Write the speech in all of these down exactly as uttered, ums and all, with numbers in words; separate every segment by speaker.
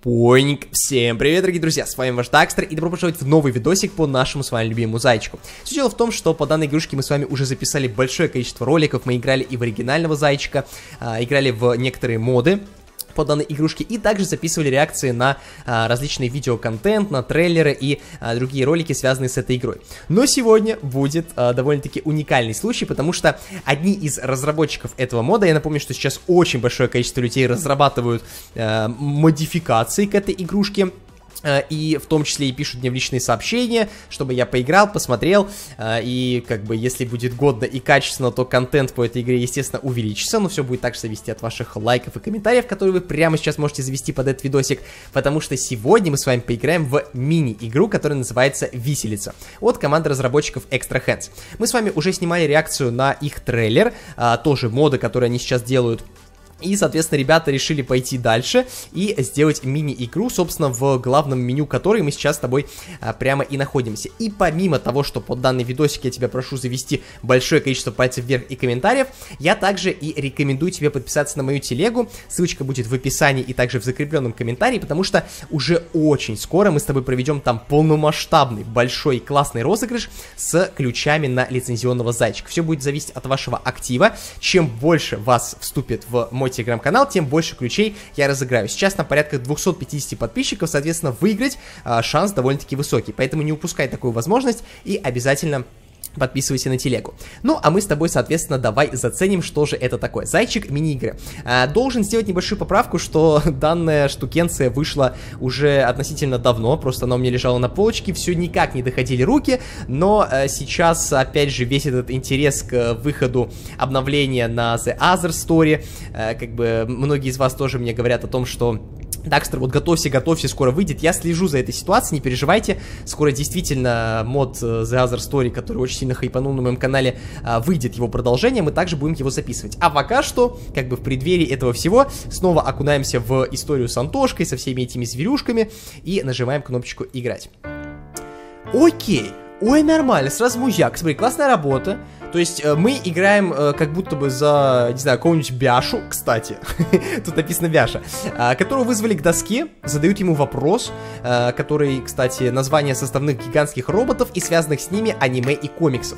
Speaker 1: Поинг. Всем привет, дорогие друзья, с вами ваш Дакстер, и добро пожаловать в новый видосик по нашему с вами любимому зайчику. Все дело в том, что по данной игрушке мы с вами уже записали большое количество роликов, мы играли и в оригинального зайчика, а, играли в некоторые моды по данной игрушке, и также записывали реакции на а, различный видеоконтент, на трейлеры и а, другие ролики, связанные с этой игрой. Но сегодня будет а, довольно-таки уникальный случай, потому что одни из разработчиков этого мода, я напомню, что сейчас очень большое количество людей разрабатывают а, модификации к этой игрушке, и в том числе и пишут мне в личные сообщения, чтобы я поиграл, посмотрел, и как бы если будет годно и качественно, то контент по этой игре, естественно, увеличится, но все будет также зависеть от ваших лайков и комментариев, которые вы прямо сейчас можете завести под этот видосик, потому что сегодня мы с вами поиграем в мини-игру, которая называется «Виселица» от команды разработчиков Extra Hands. Мы с вами уже снимали реакцию на их трейлер, тоже моды, которые они сейчас делают. И, соответственно, ребята решили пойти дальше и сделать мини-игру, собственно, в главном меню которой мы сейчас с тобой а, прямо и находимся. И помимо того, что под данный видосик я тебя прошу завести большое количество пальцев вверх и комментариев, я также и рекомендую тебе подписаться на мою телегу, ссылочка будет в описании и также в закрепленном комментарии, потому что уже очень скоро мы с тобой проведем там полномасштабный, большой, классный розыгрыш с ключами на лицензионного зайчика. Все будет зависеть от вашего актива, чем больше вас вступит в мой телеграм-канал, тем больше ключей я разыграю. Сейчас на порядка двухсот пятидесяти подписчиков, соответственно, выиграть а, шанс довольно-таки высокий. Поэтому не упускай такую возможность и обязательно подписывайся на телегу. Ну, а мы с тобой, соответственно, давай заценим, что же это такое. Зайчик мини-игры. А, должен сделать небольшую поправку, что данная штукенция вышла уже относительно давно, просто она у меня лежала на полочке, все никак не доходили руки, но а, сейчас, опять же, весь этот интерес к выходу обновления на The Other Story, а, как бы многие из вас тоже мне говорят о том, что Дакстер, вот готовься, готовься, скоро выйдет. Я слежу за этой ситуацией, не переживайте. Скоро действительно мод The Other Story, который очень сильно хайпанул на моем канале, выйдет его продолжение, мы также будем его записывать. А пока что, как бы в преддверии этого всего, снова окунаемся в историю с Антошкой, со всеми этими зверюшками, и нажимаем кнопочку «Играть». Окей. Ой, нормально, сразу музяк. Смотри, классная работа. То есть э, мы играем э, как будто бы за, не знаю, какого-нибудь Бяшу, кстати, тут написано Бяша, э, которого вызвали к доске, задают ему вопрос, э, который, кстати, название составных гигантских роботов и связанных с ними аниме и комиксов.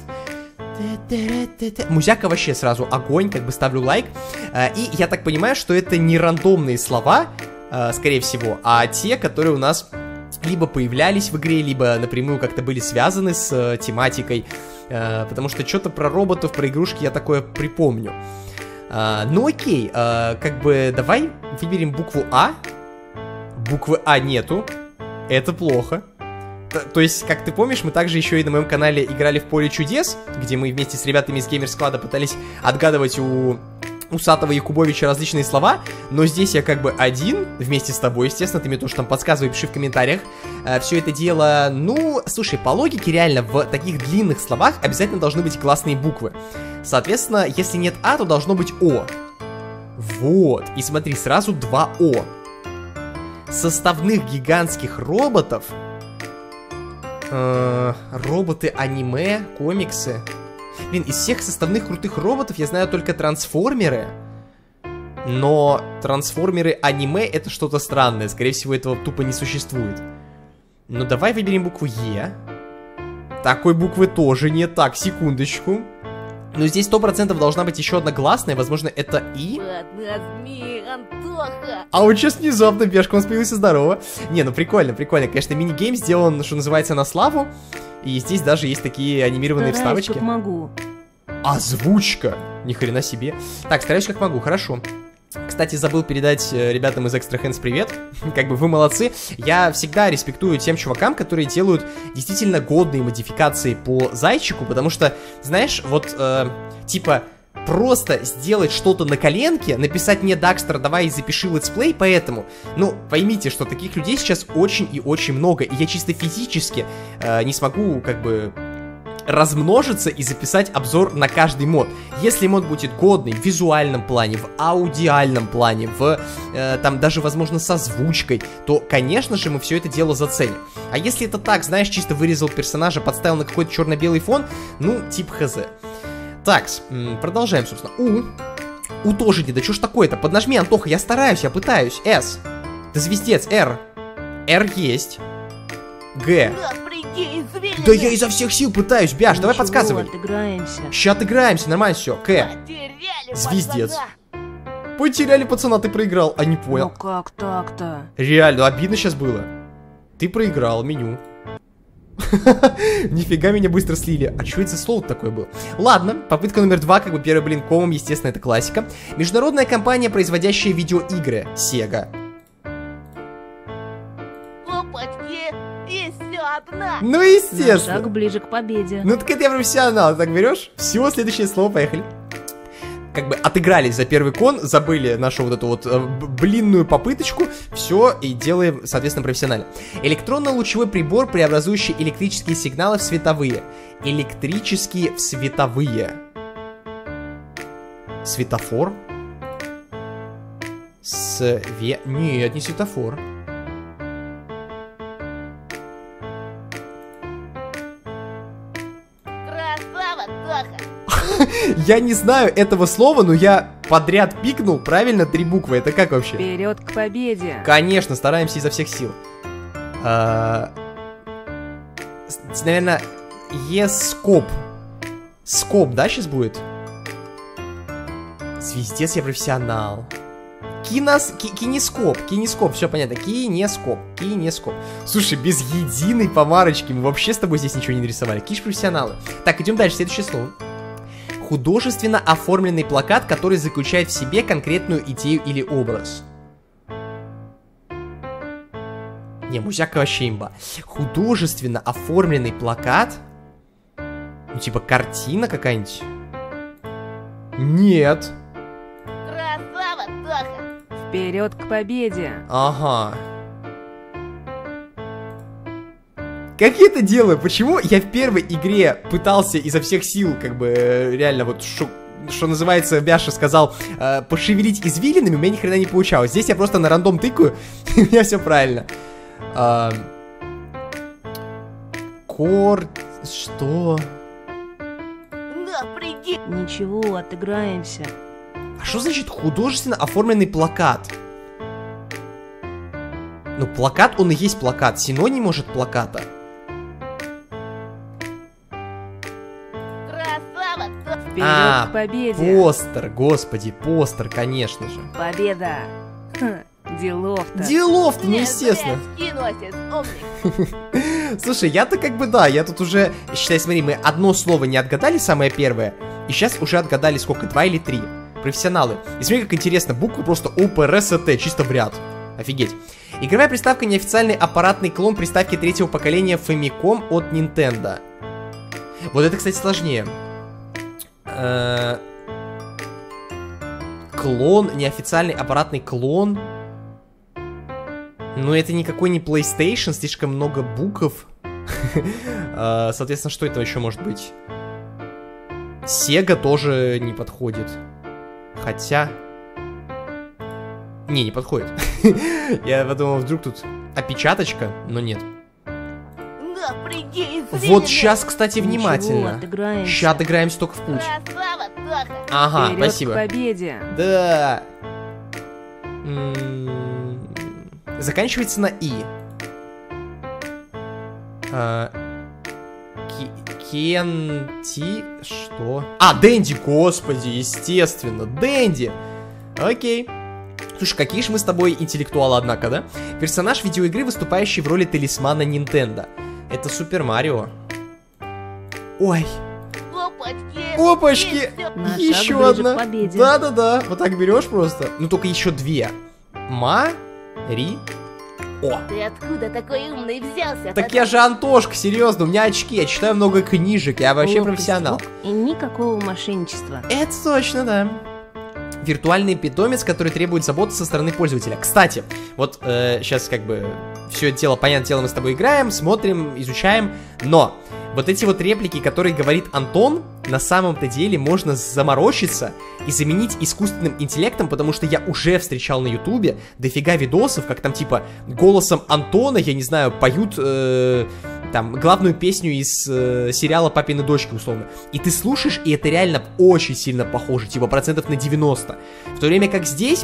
Speaker 1: Музяка вообще сразу огонь, как бы ставлю лайк. э, И я так понимаю, что это не рандомные слова, э, скорее всего, а те, которые у нас либо появлялись в игре, либо напрямую как-то были связаны с э, тематикой, э, потому что что-то про роботов, про игрушки я такое припомню. Э, ну окей, э, как бы давай выберем букву А. Буквы А нету, это плохо. Т то есть, как ты помнишь, мы также еще и на моем канале играли в Поле чудес, где мы вместе с ребятами из Геймер-склада пытались отгадывать у Усатого Якубовича различные слова, но здесь я как бы один, вместе с тобой, естественно, ты мне тоже там подсказывай, пиши в комментариях. э, Все это дело, ну, слушай, по логике реально в таких длинных словах обязательно должны быть гласные буквы. Соответственно, если нет А, то должно быть О. Вот, и смотри, сразу два О. Составных гигантских роботов, э, роботы аниме, комиксы. Блин, из всех составных крутых роботов я знаю только трансформеры. Но трансформеры аниме это что-то странное. Скорее всего, этого тупо не существует. Ну, давай выберем букву Е. Такой буквы тоже нет. Так, секундочку. Но здесь сто процентов должна быть еще одна гласная. Возможно, это И. А вот сейчас внезапно Бешка, он появился, здорово. Не, ну прикольно, прикольно. Конечно, мини-гейм сделан, что называется, на славу. И здесь даже есть такие анимированные
Speaker 2: стараюсь,
Speaker 1: вставочки.
Speaker 2: Как могу.
Speaker 1: Озвучка! Ни хрена себе. Так, стараюсь как могу, хорошо. Кстати, забыл передать ребятам из Extra Hands привет. Как бы вы молодцы. Я всегда респектую тем чувакам, которые делают действительно годные модификации по зайчику, потому что, знаешь, вот, э, типа, просто сделать что-то на коленке, написать мне: Дакстер, давай запиши летсплей, поэтому, ну, поймите, что таких людей сейчас очень и очень много, и я чисто физически э, не смогу, как бы, размножиться и записать обзор на каждый мод. Если мод будет годный в визуальном плане, в аудиальном плане, в, э, там, даже, возможно, с озвучкой, то, конечно же, мы все это дело заценим. А если это так, знаешь, чисто вырезал персонажа, подставил на какой-то черно-белый фон, ну, тип хз. Так, продолжаем, собственно. У. У тоже не, да что ж такое-то? Поднажми, Антоха, я стараюсь, я пытаюсь. С. Да звездец, R. R есть. Г.
Speaker 2: Напряги извилины.
Speaker 1: Да я изо всех сил пытаюсь, Бяш, давай
Speaker 3: Ничего,
Speaker 1: подсказывай.
Speaker 3: отыграемся.
Speaker 1: Ща отыграемся, нормально все. К.
Speaker 2: Потеряли
Speaker 1: Звездец.
Speaker 2: пацана.
Speaker 1: Потеряли пацана, ты проиграл. А не
Speaker 3: Ну
Speaker 1: понял.
Speaker 3: как так-то?
Speaker 1: Реально, обидно сейчас было. Ты проиграл меню. Нифига меня быстро слили. А что это за слово такое было? Ладно, попытка номер два, как бы первый блин комом, естественно, это классика. Международная компания, производящая видеоигры. Sega.
Speaker 2: Опачки, еще одна.
Speaker 1: Ну,
Speaker 3: На
Speaker 1: естественно.
Speaker 3: шаг ближе к победе.
Speaker 1: Ну так это я профессионал, так берешь? Все, следующее слово, поехали. Как бы отыгрались за первый кон, забыли нашу вот эту вот э, блинную попыточку, все, и делаем, соответственно, профессионально. Электронно-лучевой прибор, преобразующий электрические сигналы в световые. Электрические в световые. Светофор? Све... Нет, не светофор.
Speaker 2: Красава, Тоха.
Speaker 1: Я не знаю этого слова, но я подряд пикнул, правильно, три буквы. Это как вообще?
Speaker 3: Вперед к победе.
Speaker 1: Конечно, стараемся изо всех сил. А, с- наверное, Ескоп. Скоп, да, сейчас будет? Звездец, я профессионал. Кинос... ки- кинескоп, кинескоп, все понятно. Кинескоп, кинескоп. Слушай, без единой помарочки мы вообще с тобой здесь ничего не нарисовали. Киш профессионалы. Так, идем дальше, следующее слово. Художественно оформленный плакат, который заключает в себе конкретную идею или образ. Не, музяка вообще имба. Художественно оформленный плакат? Ну, типа картина какая-нибудь? Нет.
Speaker 2: Красава, Тоха.
Speaker 3: Вперед к победе.
Speaker 1: Ага. Как я это делаю? Почему я в первой игре пытался изо всех сил, как бы, э, реально, вот, шо- что называется, Бяша сказал, э, пошевелить извилинами, у меня ни хрена не получалось. Здесь я просто на рандом тыкаю, и у меня все правильно. А, Кор... Что?
Speaker 2: Напряги.
Speaker 3: Ничего, отыграемся.
Speaker 1: А что значит художественно оформленный плакат? Ну, плакат, он и есть плакат. Синоним, может, плаката.
Speaker 2: Красава, Тоха.
Speaker 3: Вперед
Speaker 1: А,
Speaker 3: к победе.
Speaker 1: Постер, господи, постер, конечно же.
Speaker 3: Победа. Хм, делов-то.
Speaker 1: Делов-то, ну, естественно.
Speaker 2: Киносис, умник.
Speaker 1: Слушай, я-то как бы да, я тут уже, считай, смотри, мы одно слово не отгадали, самое первое, и сейчас уже отгадали сколько, два или три. Профессионалы. И смотри, как интересно, буквы просто О П Р С Т, чисто в ряд. Офигеть. Игровая приставка — неофициальный аппаратный клон приставки третьего поколения Famicom от Nintendo. Вот это, кстати, сложнее. Э, Клон, неофициальный аппаратный клон. Но это никакой не PlayStation, слишком много букв. Э, Соответственно, что это еще может быть? Sega тоже не подходит. Хотя... Не, не подходит. Я подумал, вдруг тут опечаточка, но нет.
Speaker 2: Напряги извилины.
Speaker 1: Вот сейчас, кстати,
Speaker 3: Ничего,
Speaker 1: внимательно.
Speaker 3: отыграемся.
Speaker 1: Сейчас отыграемся только в путь.
Speaker 2: Красава, Тоха.
Speaker 1: Ага,
Speaker 3: Вперед
Speaker 1: спасибо.
Speaker 3: к победе.
Speaker 1: Да. М, Заканчивается на И. А, Ки- Кенти... Что? А, Дэнди, господи, естественно. Дэнди. Окей. Слушай, какие же мы с тобой интеллектуалы, однако, да? Персонаж видеоигры, выступающий в роли талисмана Nintendo. Это Супер Марио. Ой.
Speaker 2: Опачки.
Speaker 1: Опачки.
Speaker 2: Еще.
Speaker 3: На шаг
Speaker 1: Еще
Speaker 3: ближе
Speaker 1: одна.
Speaker 3: к победе.
Speaker 1: Да-да-да. Вот так берешь просто. Ну, только еще две. Ма-ри. О.
Speaker 2: Ты откуда такой умный взялся?
Speaker 1: Так я же Антошка, серьезно, у меня очки, я читаю много книжек, я вообще
Speaker 3: Ловкость
Speaker 1: профессионал.
Speaker 3: рук И никакого мошенничества.
Speaker 1: Это точно, да. Виртуальный питомец, который требует заботы со стороны пользователя. Кстати, вот э, сейчас как бы все это дело, понятное дело, мы с тобой играем, смотрим, изучаем, но вот эти вот реплики, которые говорит Антон, на самом-то деле можно заморочиться и заменить искусственным интеллектом, потому что я уже встречал на ютубе дофига видосов, как там типа голосом Антона, я не знаю, поют э, там главную песню из э, сериала «Папины дочки», условно. И ты слушаешь, и это реально очень сильно похоже, типа процентов на девяносто. В то время как здесь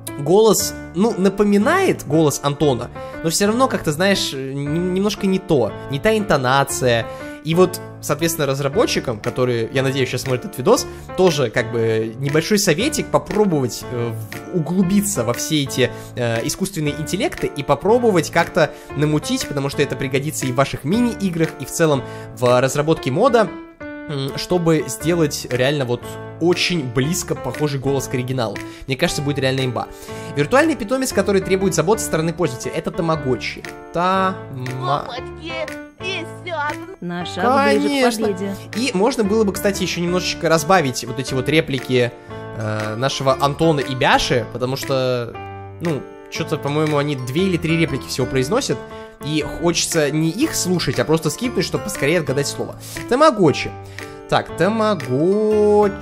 Speaker 1: голос, ну, напоминает голос Антона, но все равно как-то, знаешь, немножко не то, не та интонация. И вот, соответственно, разработчикам, которые, я надеюсь, сейчас смотрят этот видос, тоже как бы небольшой советик попробовать э, углубиться во все эти э, искусственные интеллекты и попробовать как-то намутить, потому что это пригодится и в ваших мини-играх, и в целом в разработке мода, чтобы сделать реально вот очень близко похожий голос к оригиналу. Мне кажется, будет реально имба. Виртуальный питомец, который требует заботы со стороны пользователя, это тамагочи. Тама...
Speaker 2: Опачки, весёт.
Speaker 3: На шаг ближе к
Speaker 1: Конечно.
Speaker 3: победе.
Speaker 1: И можно было бы, кстати, еще немножечко разбавить вот эти вот реплики э, нашего Антона и Бяши, потому что, ну, что-то, по-моему, они две или три реплики всего произносят, и хочется не их слушать, а просто скипнуть, чтобы поскорее отгадать слово. Тамагочи. Так, тамагочи.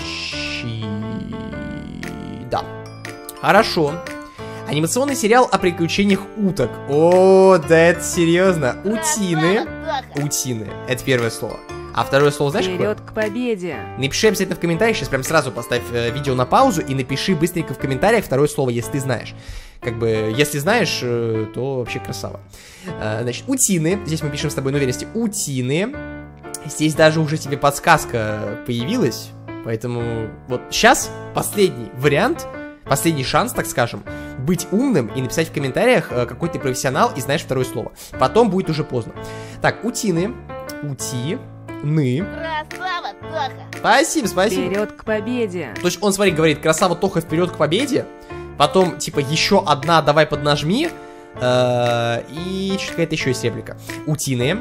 Speaker 1: Да. Хорошо. Анимационный сериал о приключениях уток. О, да это серьезно. Утины.
Speaker 2: Красава, Тоха.
Speaker 1: Утины. Это первое слово. А второе слово знаешь какое?
Speaker 3: Вперед к победе.
Speaker 1: Напиши обязательно в комментариях, сейчас прям сразу поставь э, видео на паузу и напиши быстренько в комментариях второе слово, если ты знаешь. Как бы, если знаешь, э, то вообще красава. Э, значит, утины, здесь мы пишем с тобой на уверенности, утины. Здесь даже уже тебе подсказка появилась, поэтому вот сейчас последний вариант, последний шанс, так скажем, быть умным и написать в комментариях, э, какой ты профессионал и знаешь второе слово. Потом будет уже поздно. Так, утины, ути... Ны.
Speaker 2: Красава, Тоха.
Speaker 1: Спасибо, спасибо.
Speaker 3: Вперед к победе.
Speaker 1: То есть он, смотри, говорит, красава Тоха, вперед к победе. Потом, типа, еще одна, давай поднажми. Э, и что-то какая-то еще есть реплика. Утиные.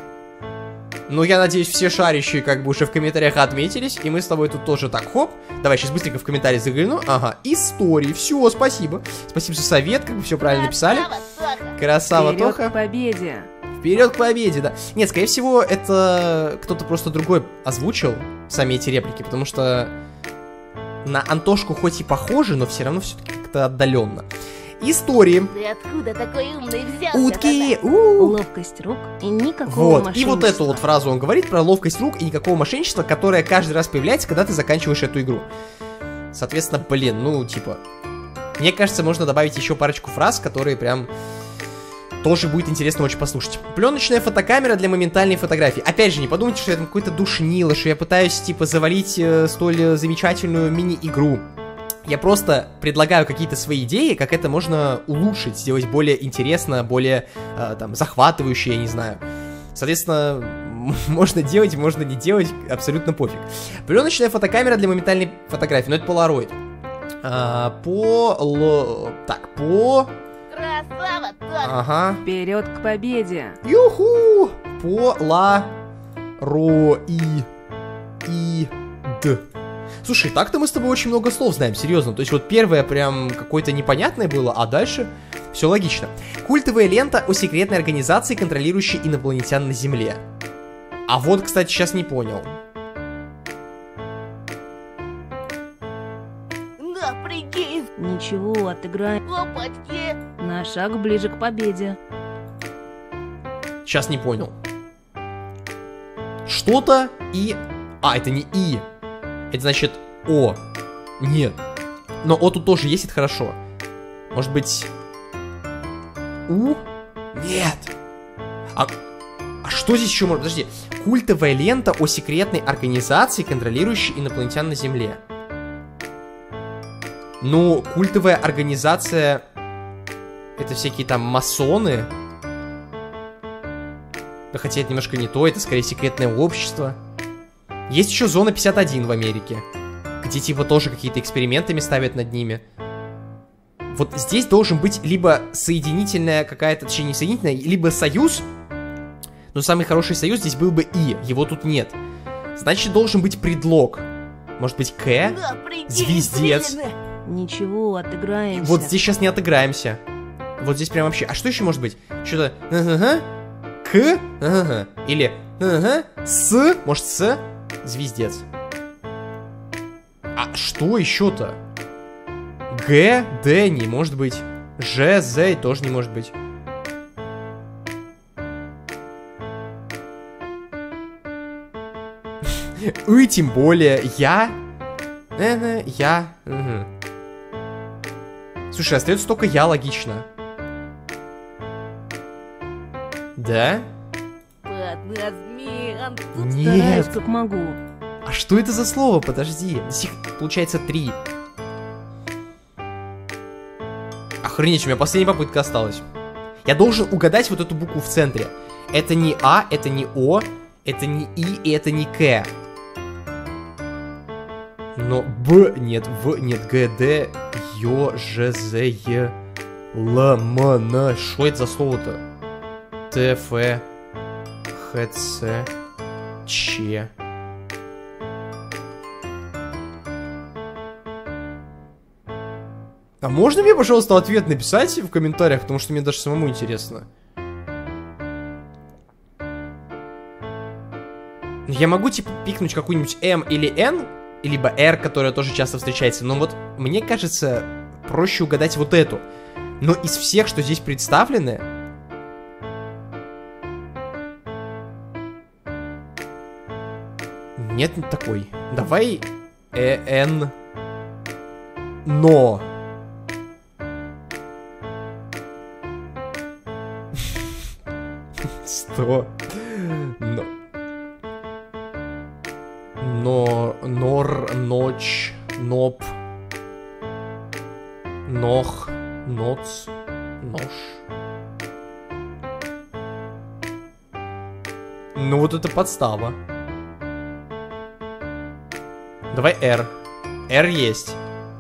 Speaker 1: Ну, я надеюсь, все шарящие как бы уже в комментариях отметились. И мы с тобой тут тоже так, хоп. Давай сейчас быстренько в комментарии загляну. Ага, истории. Все, спасибо. Спасибо за совет, как бы все правильно написали.
Speaker 2: Красава, Тоха.
Speaker 1: Красава
Speaker 3: Вперед
Speaker 1: Тоха.
Speaker 3: к победе.
Speaker 1: Вперед к победе, да. Нет, скорее всего, это кто-то просто другой озвучил сами эти реплики, потому что на Антошку хоть и похоже, но все равно все-таки как-то отдаленно. Истории.
Speaker 2: Ты откуда такой умный взялся?
Speaker 1: Утки.
Speaker 2: Тоха?
Speaker 1: У-у-у.
Speaker 3: Ловкость рук и никакого
Speaker 1: Вот, и
Speaker 3: мошенничества.
Speaker 1: вот эту вот фразу он говорит про ловкость рук и никакого мошенничества, которое каждый раз появляется, когда ты заканчиваешь эту игру. Соответственно, блин, ну, типа, мне кажется, можно добавить еще парочку фраз, которые прям тоже будет интересно очень послушать. Пленочная фотокамера для моментальной фотографии. Опять же, не подумайте, что я там какой-то душнило, что я пытаюсь, типа, завалить э, столь замечательную мини-игру. Я просто предлагаю какие-то свои идеи, как это можно улучшить, сделать более интересно, более, э, там, захватывающе, я не знаю. Соответственно, можно делать, можно не делать, абсолютно пофиг. Пленочная фотокамера для моментальной фотографии, но это Polaroid. А, по... Ло... Так, по...
Speaker 2: Красава, Тоха.
Speaker 1: Ага.
Speaker 3: Вперед к победе.
Speaker 1: Юху! По ла ро и и д. Слушай, так-то мы с тобой очень много слов знаем, серьезно. То есть вот первое прям какое-то непонятное было, а дальше все логично. Культовая лента о секретной организации, контролирующей инопланетян на Земле. А вот, кстати, сейчас не понял.
Speaker 2: Напрягись.
Speaker 3: Ничего, отыграем.
Speaker 2: Опачки.
Speaker 3: На шаг ближе к победе.
Speaker 1: Сейчас не понял. Что-то и... А, это не и. Это значит о. Нет. Но о тут тоже есть, это хорошо. Может быть... У? Нет. А, а что здесь еще может... Подожди. Культовая лента о секретной организации, контролирующей инопланетян на Земле. Ну, культовая организация... Это всякие там масоны. Да хотя это немножко не то, это скорее секретное общество. Есть еще зона пятьдесят один в Америке, где типа тоже какие-то экспериментами ставят над ними. Вот здесь должен быть либо соединительная какая-то, точнее не соединительная, либо союз. Но самый хороший союз здесь был бы и, его тут нет. Значит, должен быть предлог. Может быть, к?
Speaker 2: Напрягись,
Speaker 1: Звездец.
Speaker 2: блин.
Speaker 3: Ничего, отыграемся.
Speaker 1: Вот здесь сейчас не отыграемся. Вот здесь прям вообще. А что еще может быть? Что-то ага, к, ага, или ага, с, может с, звездец. А что еще-то? Г, Д не может быть. Ж, З тоже не может быть. И тем более. Я. Я. Угу. Слушай, остается только я, логично. Да?
Speaker 2: Подназмеян.
Speaker 3: Стараюсь,
Speaker 1: Нет.
Speaker 3: как могу.
Speaker 1: А что это за слово? Подожди. Здесь их, получается, три. Охренеть, у меня последняя попытка осталась. Я должен угадать вот эту букву в центре. Это не А, это не О, это не И и это не К. Но Б нет, В нет, Г, Д, Ё, Ж, З, Е, Л, М, Н. Что это за слово-то? Т, Ф, Х, Ц, Ч. А можно мне, пожалуйста, ответ написать в комментариях, потому что мне даже самому интересно. Я могу, типа, пикнуть какую-нибудь М или Н, либо R, которая тоже часто встречается, но вот мне кажется, проще угадать вот эту. Но из всех, что здесь представлены... Нет такой. Давай Э, Н... Но... Сто. Но. Но. Нор. Ночь. Ноп. Нох. Ноц. Нож. Ну вот это подстава. Давай R. R есть.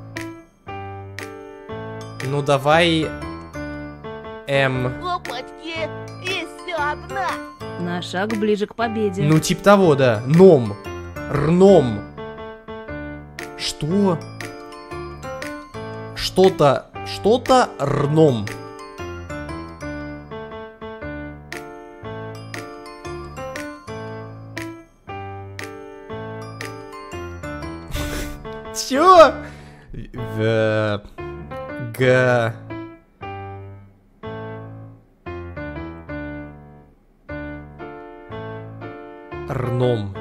Speaker 1: Ну давай М.
Speaker 2: Опачки. Еще одна.
Speaker 3: На шаг ближе к победе.
Speaker 1: Ну, типа того, да. Ном. Рном. Что? Что-то... Что-то рном. Чё? В... Г... Рном.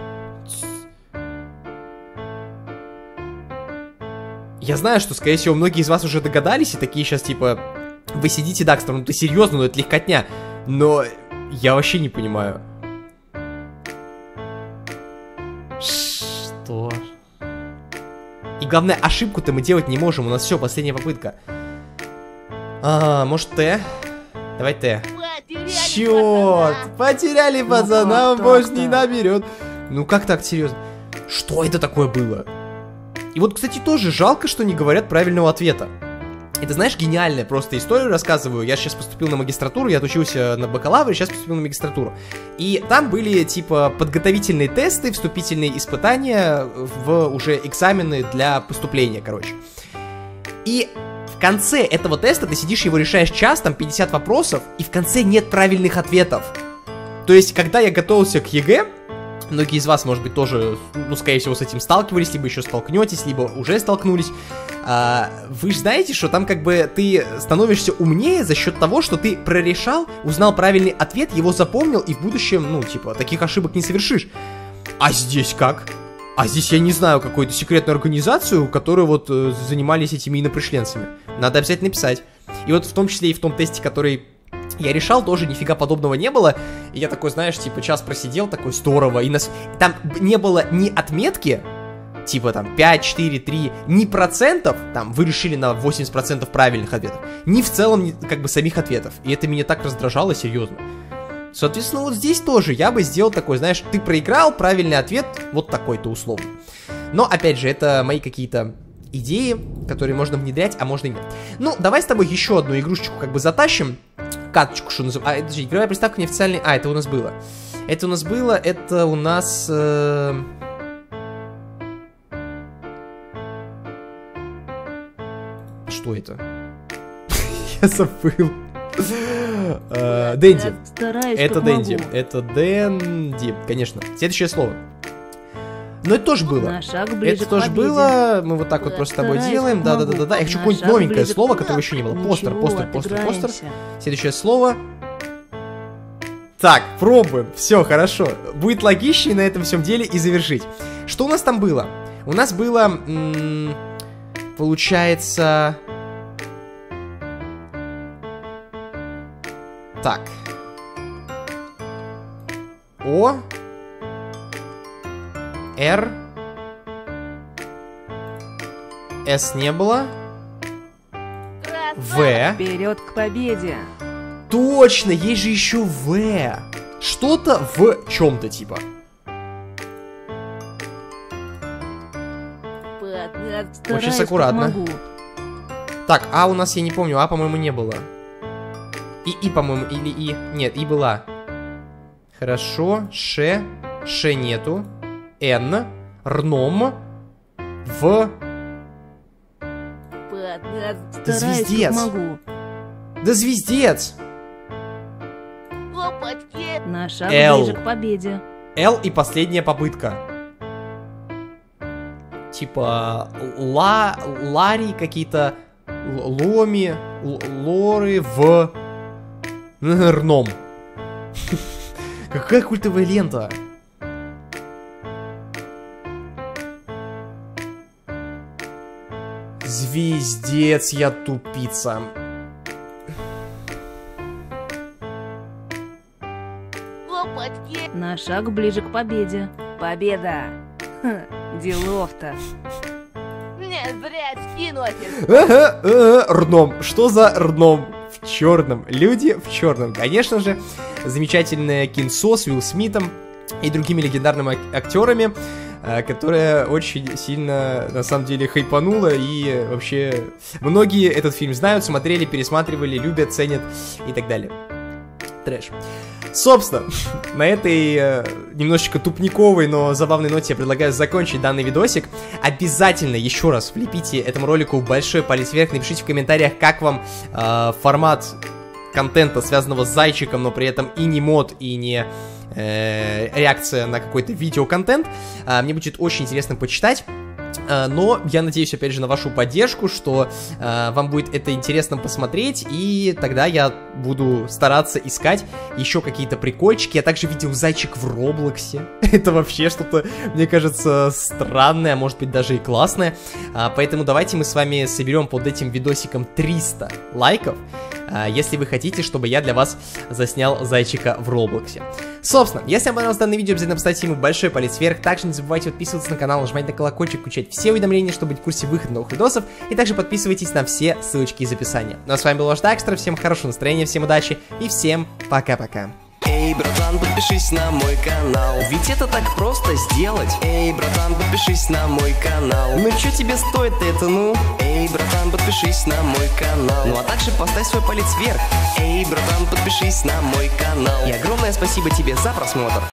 Speaker 1: Я знаю, что, скорее всего, многие из вас уже догадались, и такие сейчас, типа, вы сидите, Дакстер, ну ты серьезно, ну это легкотня. Но я вообще не понимаю. Что? И главное, ошибку-то мы делать не можем, у нас все, последняя попытка. А, может, Т? Давай Т.
Speaker 2: Потеряли
Speaker 1: Черт,
Speaker 2: пацана.
Speaker 1: потеряли пацана, он
Speaker 3: как
Speaker 1: больше
Speaker 3: так-то?
Speaker 1: не наберет. Ну как так, серьезно? Что это такое было? И вот, кстати, тоже жалко, что не говорят правильного ответа. Это, знаешь, гениальная просто историю рассказываю. Я сейчас поступил на магистратуру, я отучился на бакалавре, сейчас поступил на магистратуру. И там были, типа, подготовительные тесты, вступительные испытания в уже экзамены для поступления, короче. И в конце этого теста ты сидишь, его решаешь час, там пятьдесят вопросов, и в конце нет правильных ответов. То есть, когда я готовился к ЕГЭ, многие из вас, может быть, тоже, ну, скорее всего, с этим сталкивались, либо еще столкнетесь, либо уже столкнулись. А, вы же знаете, что там как бы ты становишься умнее за счет того, что ты прорешал, узнал правильный ответ, его запомнил, и в будущем, ну, типа, таких ошибок не совершишь. А здесь как? А здесь я не знаю какую-то секретную организацию, которые вот э, занимались этими инопришленцами. Надо обязательно писать. И вот в том числе и в том тесте, который я решал, тоже нифига подобного не было. И я такой, знаешь, типа час просидел, такой здорово. И нас... там не было ни отметки, типа там пять, четыре, три, ни процентов, там вы решили на восемьдесят процентов правильных ответов, ни в целом ни, как бы самих ответов. И это меня так раздражало, серьезно. Соответственно, вот здесь тоже я бы сделал такой, знаешь, ты проиграл, правильный ответ, вот такой-то условно. Но, опять же, это мои какие-то идеи, которые можно внедрять, а можно и нет. Ну, давай с тобой еще одну игрушечку как бы затащим. Каточку, что называется. А, подожди, игровая приставка неофициальная. А, это у нас было. Это у нас было, это у нас... Э... Что это? Я забыл. Э, Дэнди.
Speaker 3: Стараюсь,
Speaker 1: Это
Speaker 3: как
Speaker 1: Дэнди.
Speaker 3: могу.
Speaker 1: Это Дэнди, конечно. Следующее слово. Но это тоже было.
Speaker 3: На шаг ближе
Speaker 1: Это
Speaker 3: к
Speaker 1: тоже
Speaker 3: победе.
Speaker 1: было. Мы вот так вот просто с тобой
Speaker 3: Стараюсь,
Speaker 1: делаем.
Speaker 3: как
Speaker 1: Да-да-да-да. Я
Speaker 3: могу.
Speaker 1: хочу
Speaker 3: На
Speaker 1: какое-нибудь
Speaker 3: шаг
Speaker 1: новенькое
Speaker 3: ближе
Speaker 1: слово,
Speaker 3: к-
Speaker 1: которого еще не было. Постер,
Speaker 3: Ничего,
Speaker 1: постер, постер, постер.
Speaker 3: отыграемся.
Speaker 1: Следующее слово. Так, пробуем. Все, хорошо. Будет логичнее на этом всем деле и завершить. Что у нас там было? У нас было... м, Получается... Так. О. Р. С не было. В.
Speaker 3: Вперед к победе.
Speaker 1: Точно, есть же еще В. Что-то в чем-то типа. Очень
Speaker 3: Стараюсь,
Speaker 1: аккуратно.
Speaker 3: как могу.
Speaker 1: Так, А у нас, я не помню, А, по-моему, не было. И, И, по-моему, или И. Нет, И была. Хорошо. Ш. Ш нету. Н. Рном. В. Да
Speaker 3: Стараюсь,
Speaker 1: звездец.
Speaker 3: как могу.
Speaker 1: Да звездец.
Speaker 2: Опачки.
Speaker 3: На шаг
Speaker 1: Л.
Speaker 3: ближе к победе.
Speaker 1: Л и последняя попытка. Типа ла, Лари какие-то, л- Ломи, л- Лоры в Рном. Какая культовая лента. Звездец, я тупица.
Speaker 2: Опачки.
Speaker 3: На шаг ближе к победе. Победа. Ха, делов-то.
Speaker 2: Не зря очки носишь.
Speaker 1: Ага, ага, Рном. Что за Рном? В черном. Люди в черном. Конечно же, замечательное кинцо с Уилл Смитом и другими легендарными ак- актерами, э, которое очень сильно, на самом деле, хайпануло. И вообще, многие этот фильм знают, смотрели, пересматривали, любят, ценят и так далее. Трэш. Собственно, на этой э, немножечко тупниковой, но забавной ноте я предлагаю закончить данный видосик. Обязательно еще раз влепите этому ролику большой палец вверх, напишите в комментариях, как вам э, формат контента, связанного с зайчиком, но при этом и не мод, и не э, реакция на какой-то видеоконтент. Э, мне будет очень интересно почитать. Но я надеюсь, опять же, на вашу поддержку, что э, вам будет это интересно посмотреть, и тогда я буду стараться искать еще какие-то прикольчики. Я также видел зайчик в Роблоксе. Это вообще что-то, мне кажется, странное, а может быть даже и классное. А, поэтому давайте мы с вами соберем под этим видосиком триста лайков, а, если вы хотите, чтобы я для вас заснял зайчика в Роблоксе. Собственно, если вам понравилось данное видео, обязательно поставьте ему большой палец вверх. Также не забывайте подписываться на канал, нажимать на колокольчик, включать все уведомления, чтобы быть в курсе выхода новых видосов. И также подписывайтесь на все ссылочки из описания. Ну а с вами был ваш Дакстер, всем хорошего настроения, всем удачи и всем пока-пока.
Speaker 4: Эй, братан, подпишись на мой канал. Ведь это так просто сделать. Эй, братан, подпишись на мой канал. Ну чё тебе стоит это, ну? Эй, братан, подпишись на мой канал. Ну а также поставь свой палец вверх. Эй, братан, подпишись на мой канал. И огромное спасибо тебе за просмотр.